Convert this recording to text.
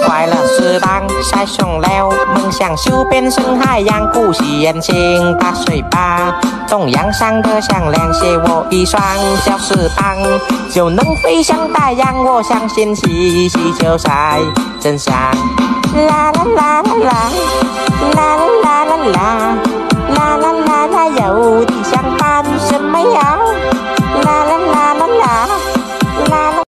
快乐适当晒xong了，梦想就变成海洋，鼓起眼睛打水吧。东阳上的项链写我一双小翅膀，就能飞向太阳。我相信奇迹就在真相。啦啦啦啦啦啦啦啦啦啦。